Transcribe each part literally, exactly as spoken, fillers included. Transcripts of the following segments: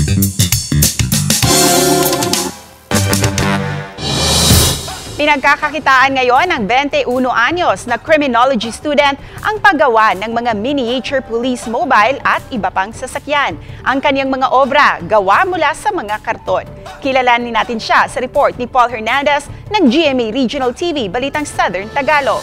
Pinagkakakitaan ngayon ng twenty-one anyos na criminology student ang paggawa ng mga miniature police mobile at iba pang sasakyan. Ang kanyang mga obra gawa mula sa mga karton. Kilalanin natin siya sa report ni Paul Hernandez ng G M A Regional T V Balitang Southern Tagalog.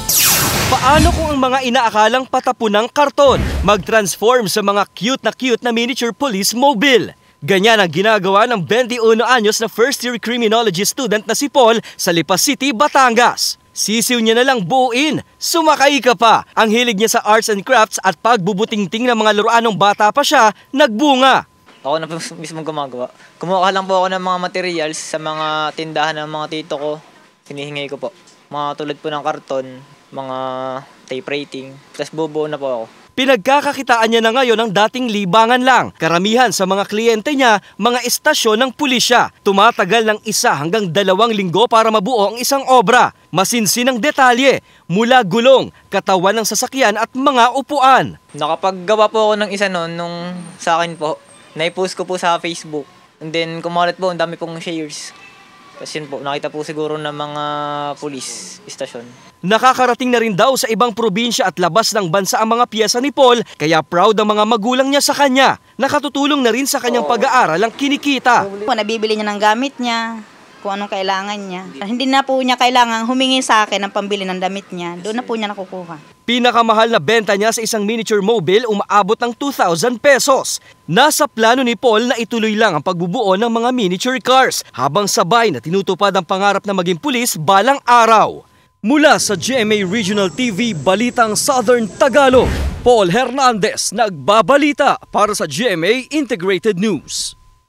Paano kung ang mga inaakalang patapunang karton mag-transform sa mga cute na cute na miniature police mobile? Ganyan ang ginagawa ng twenty-one anyos na first-year criminology student na si Paul sa Lipas City, Batangas. Sisiw niya na lang buuin, sumakay ka pa. Ang hilig niya sa arts and crafts at pagbubutingting ng mga laruan ng bata pa siya, nagbunga. Ako na mismo gumagawa. Kumuha lang po ako ng mga materials sa mga tindahan ng mga tito ko. Hinihingi ko po. Mga tulad po ng karton, mga tape rating, tapos bubuo na po ako. Pinagkakakitaan niya na ngayon ang dating libangan lang. Karamihan sa mga kliyente niya, mga estasyon ng pulisya. Tumatagal ng isa hanggang dalawang linggo para mabuo ang isang obra. Masinsin ang detalye, mula gulong, katawan ng sasakyan at mga upuan. Nakapaggawa po ako ng isa noon nung sa akin po. Naipost ko po sa Facebook. And then kumalat po, ang dami pong shares. Tapos yun po, nakita po siguro ng mga pulis, istasyon. Nakakarating na rin daw sa ibang probinsya at labas ng bansa ang mga piyesa ni Paul, kaya proud ang mga magulang niya sa kanya. Nakatutulong na rin sa kanyang pag-aaral ang kinikita. Nabibili niya ng gamit niya, kung anong kailangan niya. Hindi na po niya kailangan humingi sa akin ng pambili ng damit niya. Doon na po niya nakukuha. Pinakamahal na benta niya sa isang miniature mobile umaabot ng two thousand pesos. Nasa plano ni Paul na ituloy lang ang pagbubuo ng mga miniature cars habang sabay na tinutupad ang pangarap na maging pulis balang araw. Mula sa G M A Regional T V Balitang Southern Tagalog, Paul Hernandez nagbabalita para sa G M A Integrated News.